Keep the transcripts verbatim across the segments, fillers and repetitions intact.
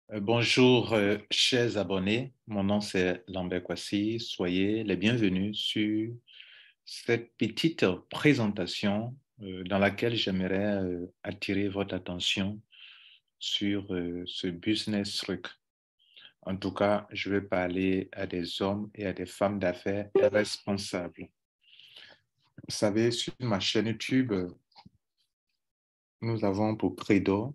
Euh, Bonjour, euh, chers abonnés. Mon nom c'est Lambert Kwasi. Soyez les bienvenus sur cette petite présentation euh, dans laquelle j'aimerais euh, attirer votre attention sur euh, ce business truc. En tout cas, je vais parler à des hommes et à des femmes d'affaires responsables. Vous savez, sur ma chaîne YouTube, euh, nous avons pour credo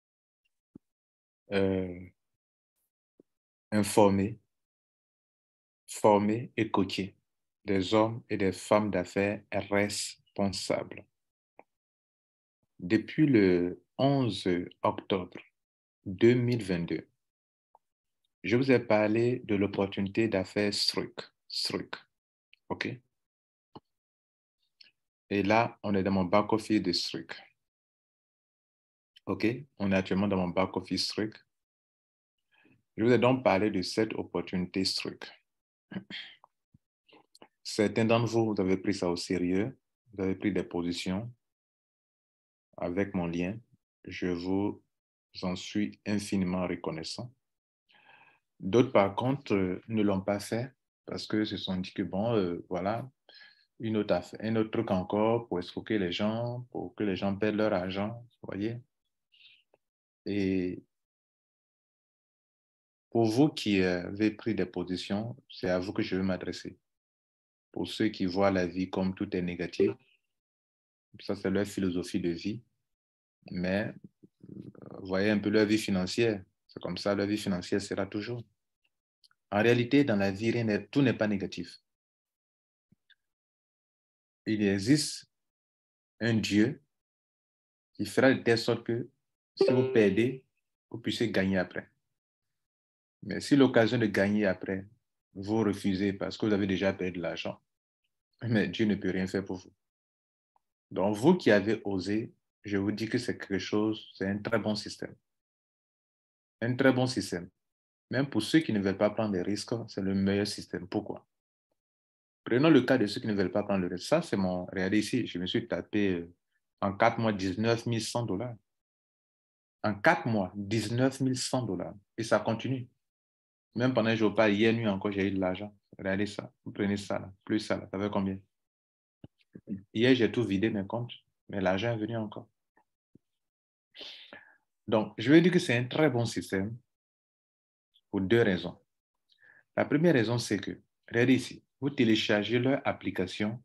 euh, informer, former et coacher des hommes et des femmes d'affaires responsables. Depuis le onze octobre deux mille vingt-deux, je vous ai parlé de l'opportunité d'affaires Struck. Struck, OK? Et là, on est dans mon back-office de Struck. OK? On est actuellement dans mon back-office Struck. Je vous ai donc parlé de cette opportunité Struck. Certains d'entre vous, vous avez pris ça au sérieux. Vous avez pris des positions avec mon lien. Je vous en suis infiniment reconnaissant. D'autres, par contre, euh, ne l'ont pas fait parce que se sont dit que, bon, euh, voilà, une autre affaire, un autre truc encore pour escroquer les gens, pour que les gens perdent leur argent, vous voyez. Et pour vous qui avez pris des positions, c'est à vous que je veux m'adresser. Pour ceux qui voient la vie comme tout est négatif, ça c'est leur philosophie de vie, mais vous voyez un peu leur vie financière, c'est comme ça, leur vie financière sera toujours. En réalité, dans la vie, rien n'est- tout n'est pas négatif. Il existe un Dieu qui fera de telle sorte que si vous perdez, vous puissiez gagner après. Mais si l'occasion de gagner après, vous refusez parce que vous avez déjà perdu de l'argent, mais Dieu ne peut rien faire pour vous. Donc, vous qui avez osé, je vous dis que c'est quelque chose, c'est un très bon système. Un très bon système. Même pour ceux qui ne veulent pas prendre des risques, c'est le meilleur système. Pourquoi? Prenons le cas de ceux qui ne veulent pas prendre le risque. Ça, c'est mon... Regardez ici, je me suis tapé euh, en quatre mois dix-neuf mille cent dollars. En quatre mois, dix-neuf mille cent dollars. Et ça continue. Même pendant que je pas hier nuit encore, j'ai eu de l'argent. Regardez ça. Vous prenez ça, là. Plus ça, là. Ça fait combien? Hier, j'ai tout vidé mes comptes, mais l'argent est venu encore. Donc, je vais dire que c'est un très bon système pour deux raisons. La première raison, c'est que, regardez ici, vous téléchargez leur application,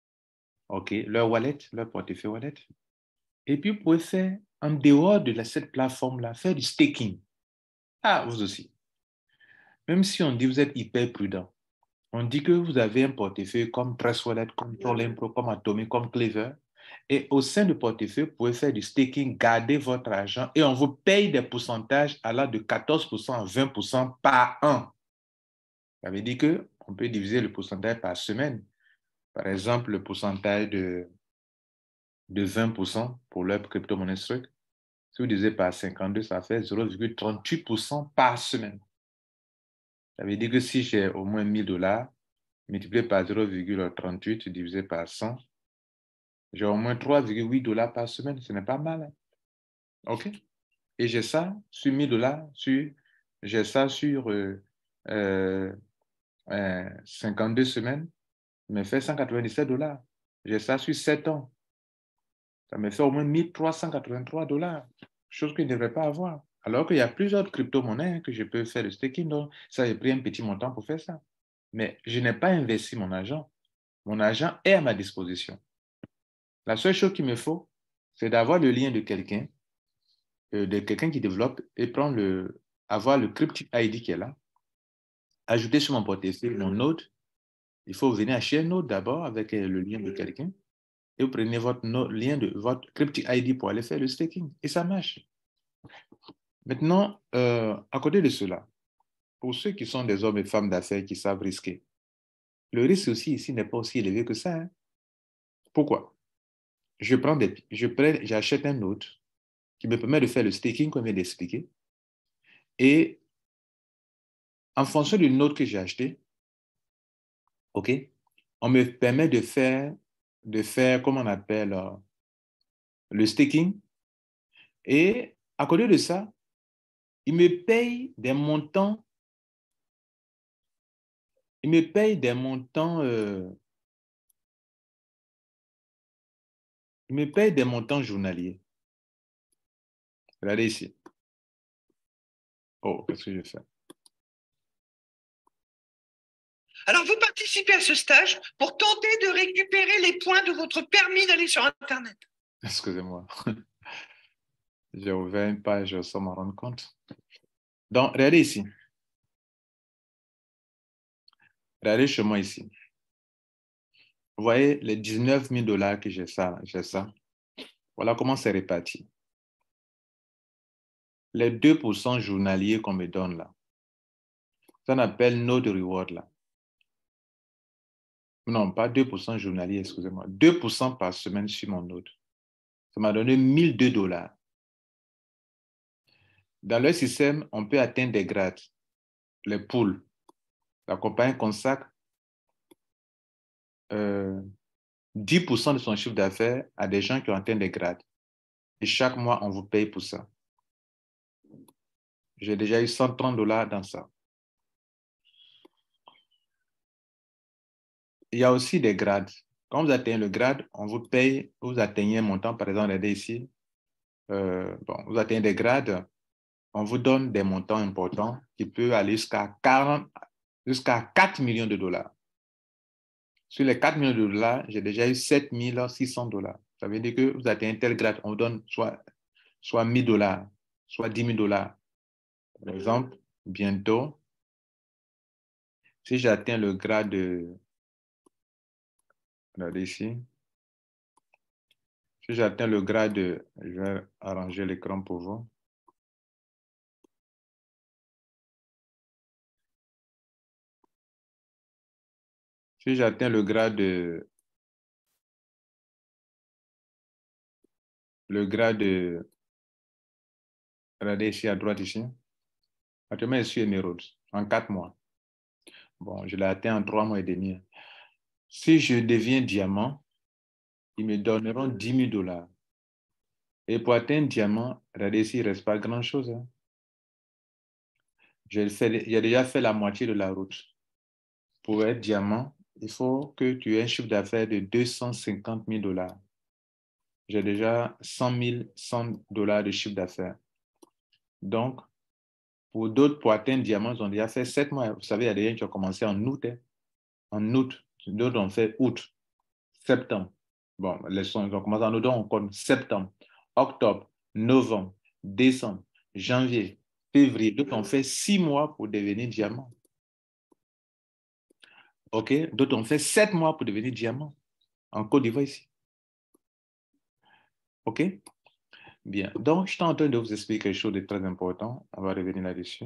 OK, leur wallet, leur portefeuille wallet, et puis vous pouvez faire, en dehors de la, cette plateforme-là, faire du staking. Ah, vous aussi. Même si on dit que vous êtes hyper prudent, on dit que vous avez un portefeuille comme Trust Wallet, comme Pro, comme Atomic, comme Clever. Et au sein du portefeuille, vous pouvez faire du staking, garder votre argent et on vous paye des pourcentages allant de quatorze pour cent à vingt pour cent par an. Ça veut dire qu'on peut diviser le pourcentage par semaine. Par exemple, le pourcentage de, de vingt pour cent pour leur crypto-monnaie truc. Si vous divisez par cinquante-deux, ça fait zéro virgule trente-huit pour cent par semaine. Ça veut dire que si j'ai au moins mille dollars, multiplié par zéro virgule trente-huit divisé par cent, j'ai au moins trois virgule huit dollars par semaine. Ce n'est pas mal. Hein? OK? Et j'ai ça sur mille dollars, sur, j'ai ça sur euh, euh, euh, cinquante-deux semaines, ça me fait cent quatre-vingt-dix-sept dollars. J'ai ça sur sept ans. Ça me fait au moins mille trois cent quatre-vingt-trois dollars, chose que je ne devrais pas avoir. Alors qu'il y a plusieurs crypto-monnaies que je peux faire le staking. Donc, ça, j'ai pris un petit montant pour faire ça. Mais je n'ai pas investi mon argent. Mon argent est à ma disposition. La seule chose qu'il me faut, c'est d'avoir le lien de quelqu'un, euh, de quelqu'un qui développe et prendre le, avoir le cryptic I D qui est là, ajouter sur mon portefeuille mon node. Il faut venir acheter un node d'abord avec euh, le lien de quelqu'un et vous prenez votre node, lien de votre cryptic I D pour aller faire le staking et ça marche. Maintenant, euh, à côté de cela, pour ceux qui sont des hommes et femmes d'affaires qui savent risquer, le risque aussi ici n'est pas aussi élevé que ça. Hein. Pourquoi? Je prends des, je prends, j'achète un node qui me permet de faire le staking comme je viens d'expliquer. Et en fonction du node que j'ai acheté, OK, on me permet de faire, de faire, comment on appelle, euh, le staking. Et à côté de ça, il me paye des montants, il me paye des montants, euh, il me paye des montants journaliers. Regardez ici. Oh, qu'est-ce que je fais? Alors, vous participez à ce stage pour tenter de récupérer les points de votre permis d'aller sur Internet. Excusez-moi. J'ai ouvert une page sans m'en rendre compte. Donc, regardez ici. Regardez chez moi ici. Vous voyez les dix-neuf mille dollars que j'ai ça, j'ai ça. Voilà comment c'est réparti. Les deux pour cent journaliers qu'on me donne là, ça s'appelle Node Reward là. Non, pas deux pour cent journalier, excusez-moi. deux pour cent par semaine sur mon Node. Ça m'a donné mille deux dollars. Dans le système, on peut atteindre des grades. Les pools. La compagnie consacre euh, dix pour cent de son chiffre d'affaires à des gens qui ont atteint des grades. Et chaque mois, on vous paye pour ça. J'ai déjà eu cent trente dollars dans ça. Il y a aussi des grades. Quand vous atteignez le grade, on vous paye, vous atteignez un montant, par exemple, regardez ici, euh, bon, vous atteignez des grades, on vous donne des montants importants qui peuvent aller jusqu'à quarante, jusqu'à quatre millions de dollars. Sur les quatre millions de dollars, j'ai déjà eu sept mille six cents dollars. Ça veut dire que vous atteignez tel grade, on vous donne soit, soit mille dollars, soit dix mille dollars. Par exemple, bientôt, si j'atteins le grade de, regardez ici, si j'atteins le grade de, je vais arranger l'écran pour vous. Si j'atteins le grade de, le grade de, regardez ici à droite ici, actuellement je suis émeraude en quatre mois. Bon, je l'ai atteint en trois mois et demi. Si je deviens diamant, ils me donneront dix mille dollars. Et pour atteindre diamant, regardez ici, il ne reste pas grand-chose. Hein. J'ai déjà fait la moitié de la route. Pour être diamant, il faut que tu aies un chiffre d'affaires de deux cent cinquante mille dollars. J'ai déjà cent mille cent dollars de chiffre d'affaires. Donc, pour d'autres, pour atteindre diamant, ils ont déjà fait sept mois. Vous savez, il y a des gens qui ont commencé en août. Hein. En août. D'autres ont fait août, septembre. Bon, les sons, ils ont commencé en août, on compte septembre, octobre, novembre, décembre, janvier, février. D'autres ont fait six mois pour devenir diamant. OK? D'autres ont fait sept mois pour devenir diamant. En Côte d'Ivoire ici. OK? Bien. Donc, je suis en train de vous expliquer quelque chose de très important. On va revenir là-dessus.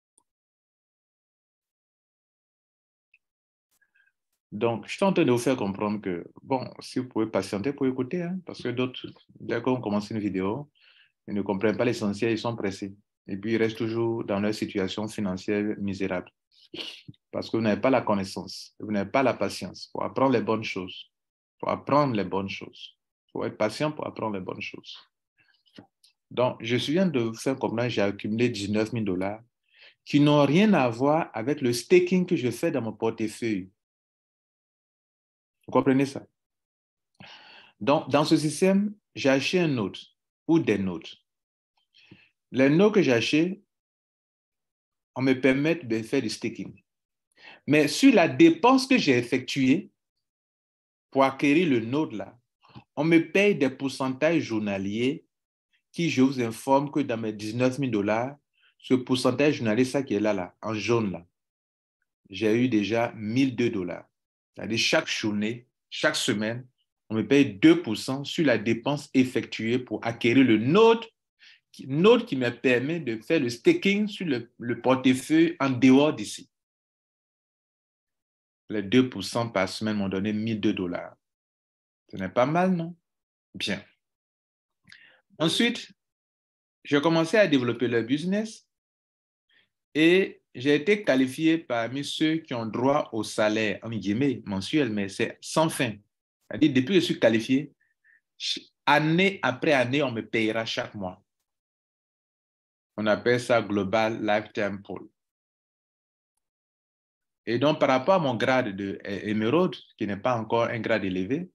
Donc, je suis en train de vous faire comprendre que, bon, si vous pouvez patienter pour écouter, hein, parce que d'autres, dès qu'on commence une vidéo, ils ne comprennent pas l'essentiel, ils sont pressés. Et puis, ils restent toujours dans leur situation financière misérable. Parce que vous n'avez pas la connaissance, vous n'avez pas la patience pour apprendre les bonnes choses. Pour apprendre les bonnes choses. Il faut être patient pour apprendre les bonnes choses. Donc, je viens de vous faire comprendre, j'ai accumulé dix-neuf mille dollars qui n'ont rien à voir avec le staking que je fais dans mon portefeuille. Vous comprenez ça? Donc, dans ce système, j'ai acheté un node ou des nodes. Les nodes que j'ai achetés, on me permet de faire du staking. Mais sur la dépense que j'ai effectuée pour acquérir le node là, on me paye des pourcentages journaliers qui, je vous informe que dans mes dix-neuf mille dollars, ce pourcentage journalier, ça qui est là, là, en jaune là, j'ai eu déjà mille deux dollars. C'est-à-dire chaque journée, chaque semaine, on me paye deux pour cent sur la dépense effectuée pour acquérir le node, node qui me permet de faire le staking sur le, le portefeuille en dehors d'ici. Les deux pour cent par semaine m'ont donné mille deux dollars. Ce n'est pas mal, non? Bien. Ensuite, j'ai commencé à développer le business et j'ai été qualifié parmi ceux qui ont droit au salaire, en guillemets, mensuel, mais c'est sans fin. C'est-à-dire, depuis que je suis qualifié, année après année, on me payera chaque mois. On appelle ça Global Lifetime Pool. Et donc, par rapport à mon grade d'émeraude, qui n'est pas encore un grade élevé,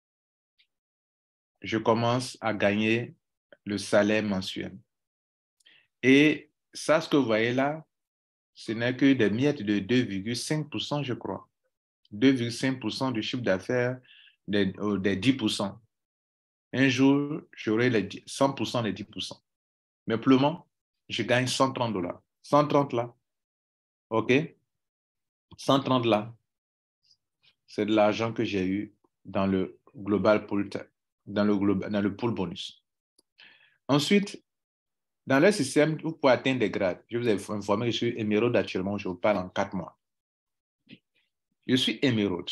je commence à gagner le salaire mensuel. Et ça, ce que vous voyez là, ce n'est que des miettes de deux virgule cinq pour cent, je crois. deux virgule cinq pour cent du chiffre d'affaires des, des dix pour cent. Un jour, j'aurai les cent pour cent des dix pour cent. Mais pour le moment, je gagne cent trente dollars. cent trente là. OK? cent trente là. C'est de l'argent que j'ai eu dans le global pool, dans le, global, dans le pool bonus. Ensuite, dans le système, vous pouvez atteindre des grades. Je vous ai informé que je suis émeraude actuellement, je vous parle en quatre mois. Je suis émeraude.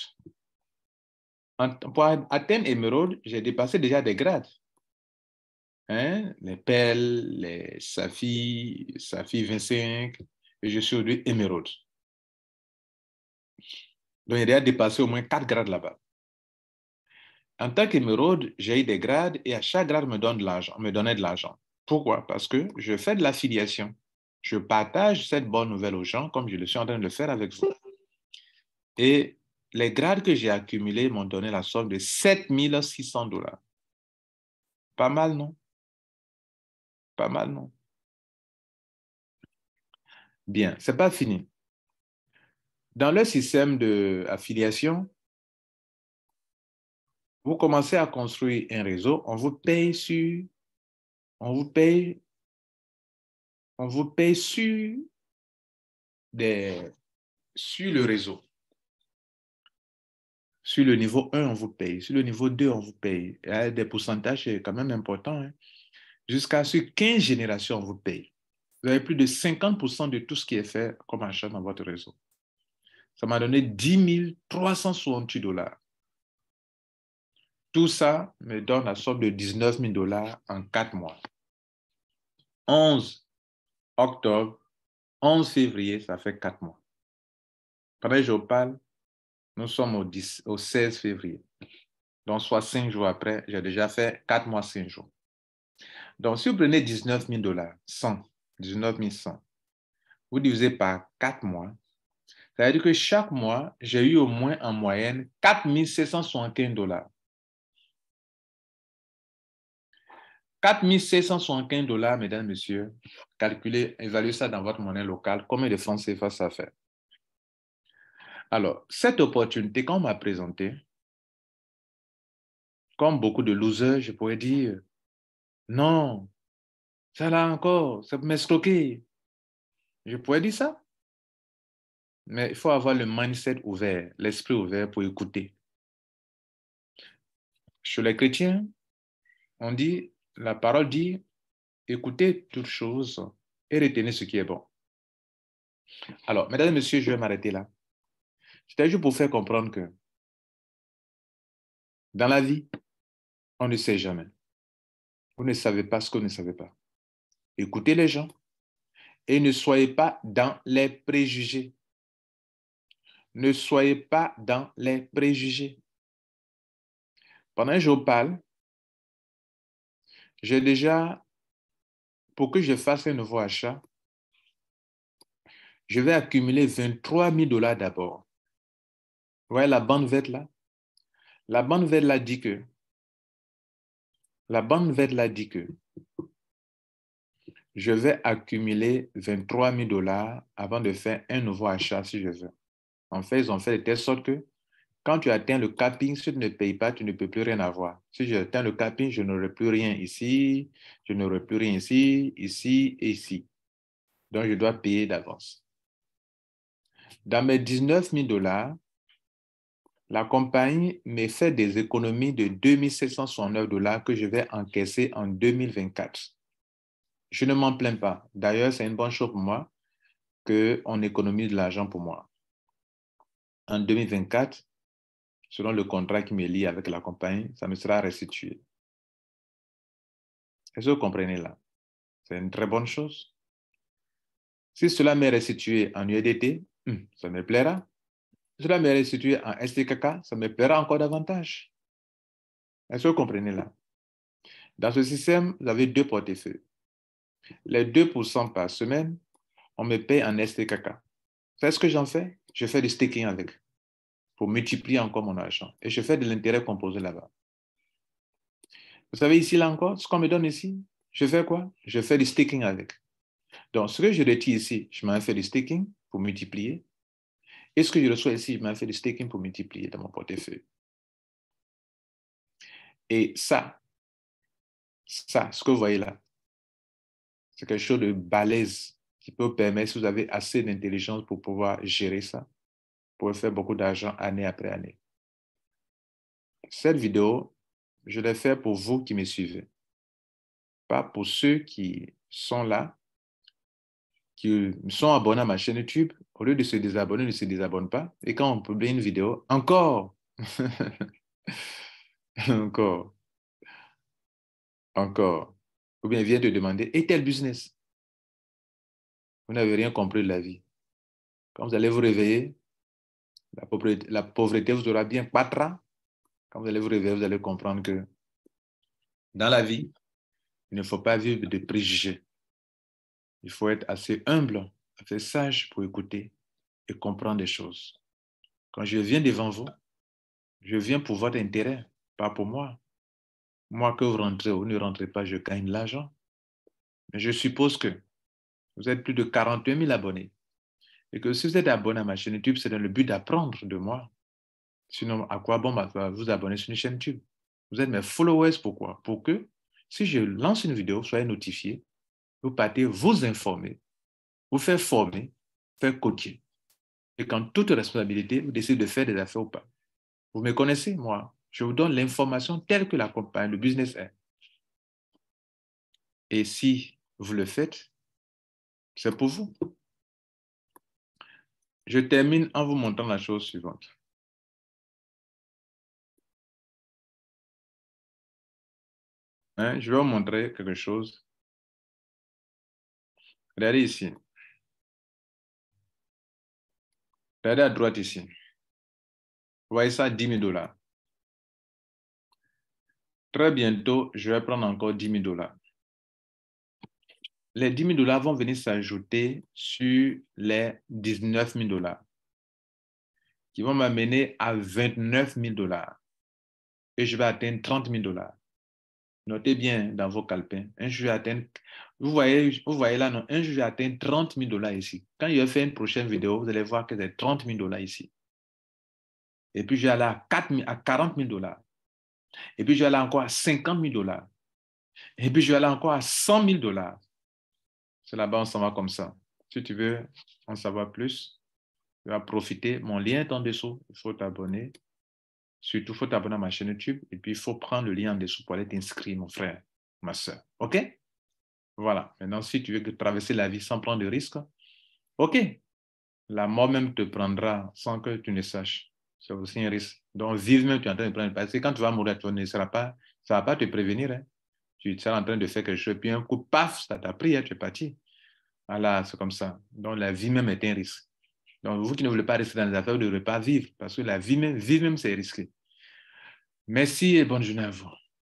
Pour atteindre émeraude, j'ai dépassé déjà des grades. Hein? Les perles, les saphirs, saphir vingt-cinq, et je suis aujourd'hui émeraude. Donc, j'ai déjà dépassé au moins quatre grades là-bas. En tant qu'émeraude, j'ai eu des grades et à chaque grade, on me donne de l'argent, on me donnait de l'argent. Pourquoi? Parce que je fais de l'affiliation. Je partage cette bonne nouvelle aux gens comme je le suis en train de le faire avec vous. Et les grades que j'ai accumulés m'ont donné la somme de sept mille six cents dollars. Pas mal, non? Pas mal, non? Bien, ce n'est pas fini. Dans le système d'affiliation, vous commencez à construire un réseau, on vous paye sur, on vous paye, on vous paye sur, des, sur le réseau. Sur le niveau un, on vous paye. Sur le niveau deux, on vous paye. Il y a des pourcentages quand même importants. Hein. Jusqu'à sur quinze générations, on vous paye. Vous avez plus de cinquante pour cent de tout ce qui est fait comme achat dans votre réseau. Ça m'a donné dix mille trois cent soixante-huit dollars. Tout ça me donne la somme de dix-neuf mille dollars en quatre mois. onze octobre, onze février, ça fait quatre mois. Pendant que je vous parle, nous sommes au, dix, au seize février. Donc, soit cinq jours après, j'ai déjà fait quatre mois, cinq jours. Donc, si vous prenez dix-neuf mille dollars, cent, dix-neuf mille cent, vous divisez par quatre mois, ça veut dire que chaque mois, j'ai eu au moins en moyenne quatre mille sept cent soixante-quinze dollars. quatre mille sept cent soixante-quinze dollars, mesdames, messieurs, calculez, évaluez ça dans votre monnaie locale, combien de francs C F A ça fait? Alors, cette opportunité qu'on m'a présentée, comme beaucoup de losers, je pourrais dire, non, ça là encore, ça peut m'escroquer. Je pourrais dire ça. Mais il faut avoir le mindset ouvert, l'esprit ouvert pour écouter. Chez les chrétiens, on dit, la parole dit, écoutez toutes choses et retenez ce qui est bon. Alors, mesdames et messieurs, je vais m'arrêter là. C'était juste pour faire comprendre que dans la vie, on ne sait jamais. Vous ne savez pas ce que vous ne savez pas. Écoutez les gens et ne soyez pas dans les préjugés. Ne soyez pas dans les préjugés. Pendant que je vous parle, j'ai déjà, pour que je fasse un nouveau achat, je vais accumuler vingt-trois mille dollars d'abord. Vous voyez la bonne nouvelle là? La bonne nouvelle là dit que, la bonne nouvelle là dit que je vais accumuler vingt-trois mille dollars avant de faire un nouveau achat si je veux. En fait, ils ont fait de telle sorte que quand tu atteins le capping, si tu ne payes pas, tu ne peux plus rien avoir. Si j'atteins le capping, je n'aurai plus rien ici, je n'aurai plus rien ici, ici et ici. Donc, je dois payer d'avance. Dans mes dix-neuf mille dollars, la compagnie me fait des économies de deux mille sept cent soixante-neuf dollars que je vais encaisser en deux mille vingt-quatre. Je ne m'en plains pas. D'ailleurs, c'est une bonne chose pour moi qu'on économise de l'argent pour moi. En deux mille vingt-quatre, selon le contrat qui me lie avec la compagnie, ça me sera restitué. Est-ce que vous comprenez là? C'est une très bonne chose. Si cela m'est restitué en U S D T, ça me plaira. Si cela m'est restitué en S T K K, ça me plaira encore davantage. Est-ce que vous comprenez là? Dans ce système, vous avez deux portefeuilles. Les deux pour cent par semaine, on me paye en S T K K. C'est ce que j'en fais? Je fais du staking avec pour multiplier encore mon argent. Et je fais de l'intérêt composé là-bas. Vous savez, ici, là encore, ce qu'on me donne ici, je fais quoi? Je fais du staking avec. Donc, ce que je retire ici, je m'en fais du staking pour multiplier. Et ce que je reçois ici, je m'en fais du staking pour multiplier dans mon portefeuille. Et ça, ça, ce que vous voyez là, c'est quelque chose de balèze qui peut vous permettre, si vous avez assez d'intelligence pour pouvoir gérer ça, pour faire beaucoup d'argent année après année. Cette vidéo, je l'ai faite pour vous qui me suivez, pas pour ceux qui sont là, qui sont abonnés à ma chaîne YouTube. Au lieu de se désabonner, ne se désabonnent pas. Et quand on publie une vidéo, encore, encore, encore, ou bien vient te demander, et tel business? Vous n'avez rien compris de la vie. Quand vous allez vous réveiller, la pauvreté, la pauvreté vous aura bien patra. Quand vous allez vous réveiller, vous allez comprendre que dans la vie, il ne faut pas vivre de préjugés. Il faut être assez humble, assez sage pour écouter et comprendre des choses. Quand je viens devant vous, je viens pour votre intérêt, pas pour moi. Moi, que vous rentrez ou ne rentrez pas, je gagne de l'argent. Mais je suppose que vous êtes plus de quarante-huit mille abonnés. Et que si vous êtes abonné à ma chaîne YouTube, c'est dans le but d'apprendre de moi. Sinon, à quoi bon vous abonner sur une chaîne YouTube? Vous êtes mes followers, pourquoi? Pour que, si je lance une vidéo, soyez notifiés, vous partez vous informer, vous faire former, faire coacher. Et quand toute responsabilité, vous décidez de faire des affaires ou pas. Vous me connaissez, moi. Je vous donne l'information telle que la compagnie, le business est. Et si vous le faites, c'est pour vous. Je termine en vous montrant la chose suivante. Hein, je vais vous montrer quelque chose. Regardez ici. Regardez à droite ici. Vous voyez ça, dix mille dollars. Très bientôt, je vais prendre encore dix mille dollars. Les dix mille dollars vont venir s'ajouter sur les dix-neuf mille dollars, qui vont m'amener à vingt-neuf mille dollars. Et je vais atteindre trente mille dollars. Notez bien dans vos calepins. Un jour, je vais atteindre, vous voyez, vous voyez là, non, un jour, je vais atteindre trente mille dollars ici. Quand je vais faire une prochaine vidéo, vous allez voir que c'est trente mille dollars ici. Et puis, je vais aller à, à quarante mille dollars. Et puis, je vais aller encore à cinquante mille dollars. Et puis, je vais aller encore à cent mille dollars. C'est là-bas, on s'en va comme ça. Si tu veux en savoir plus, tu vas profiter. Mon lien est en dessous. Il faut t'abonner. Surtout, il faut t'abonner à ma chaîne YouTube. Et puis, il faut prendre le lien en dessous pour aller t'inscrire, mon frère, ma soeur. OK? Voilà. Maintenant, si tu veux traverser la vie sans prendre de risques, OK. La mort même te prendra sans que tu ne saches. C'est aussi un risque. Donc, vive même, tu es en train de prendre. Parce que quand tu vas mourir, tu ne seras pas, ça ne va pas te prévenir. Hein. Tu seras en train de faire quelque chose. Puis un coup, paf, ça t'a pris, hein, tu es parti. Voilà, c'est comme ça. Donc, la vie même est un risque. Donc, vous qui ne voulez pas rester dans les affaires, vous ne devrez pas vivre. Parce que la vie même, vivre même, c'est risqué. Merci et bonne journée à vous.